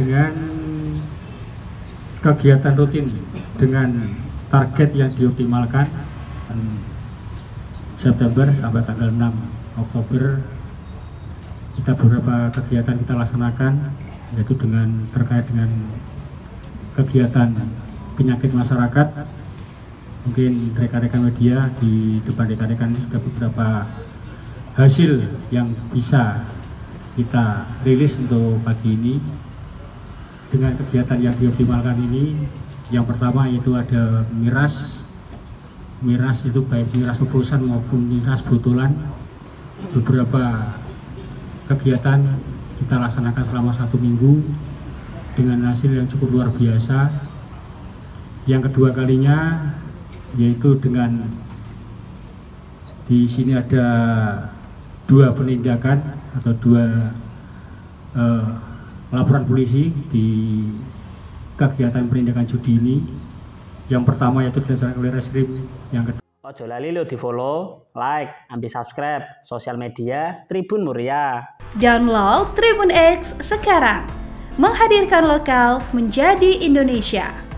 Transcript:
dengan kegiatan rutin dengan target yang dioptimalkan September sampai tanggal 6 Oktober kita beberapa kegiatan kita laksanakan, yaitu terkait dengan kegiatan penyakit masyarakat. Mungkin rekan-rekan media di depan rekan-rekan ini sudah beberapa hasil yang bisa kita rilis untuk pagi ini. Dengan kegiatan yang dioptimalkan ini, yang pertama yaitu ada miras itu baik miras oplosan maupun miras botolan. Beberapa kegiatan kita laksanakan selama 1 minggu dengan hasil yang cukup luar biasa. Yang kedua kalinya yaitu dengan di sini ada 2 penindakan atau 2 laporan polisi di kegiatan penindakan judi ini. Yang pertama yaitu didasarkan oleh Reskrim, yang kedua. Ojo lali lo di follow, like, ambil subscribe sosial media Tribun Muria. Download Tribun X sekarang, menghadirkan lokal menjadi Indonesia.